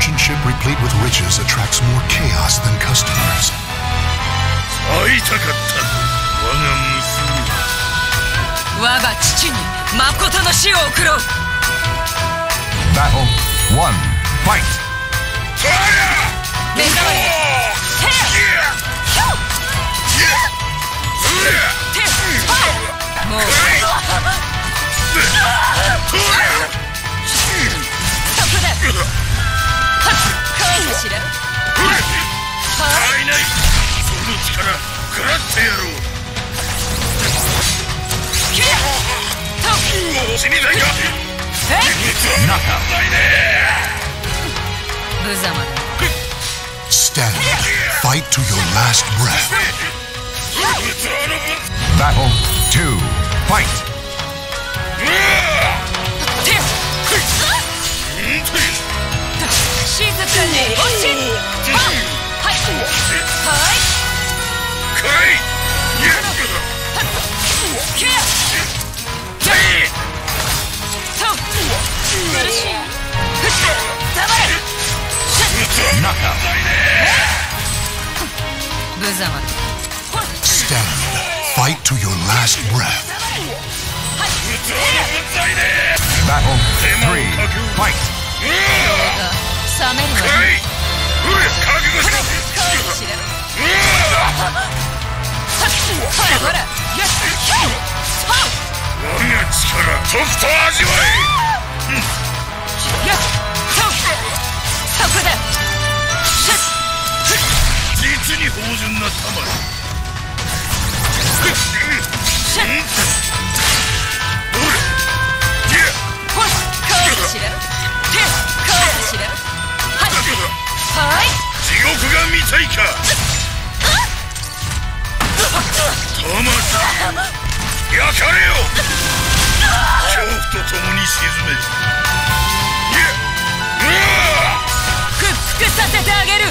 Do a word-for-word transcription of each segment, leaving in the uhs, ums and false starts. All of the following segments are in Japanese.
merchant ship replete with riches attracts more chaos than customers. 会いたかった我が娘。 我が父に誠の死を送ろう。 Battle one. Fight. 目覚まり手もうそこだ。はっ返しろ。 はいないその力食らってやろう。死にたいか。 無様だ。 Stand. Fight to your last breath. Battle two. Fight. 静かに落ち。はいはいかい。 ケア。苦しい。黙れ。無様だ。 Stand. Fight to your last breath. Battle three. Fight. 冷めるわね。 覚悟しろ。 返しろ。ほらほら。 我が力とくと味わえ。 そこだ。 実に芳醇な玉だ。地獄が見たいか。魂焼かれよ。恐怖と共に沈め。 屈服させてあげる。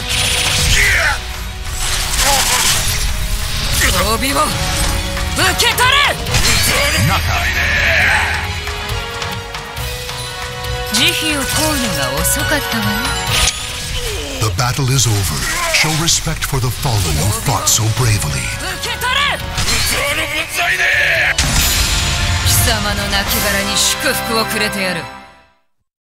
帯を受け取れ。慈悲を乞うのが遅かったわね。 The battle is over. Show respect for the fallen who fought so bravely. 受け取れ。貴様の亡骸に祝福をくれてやる。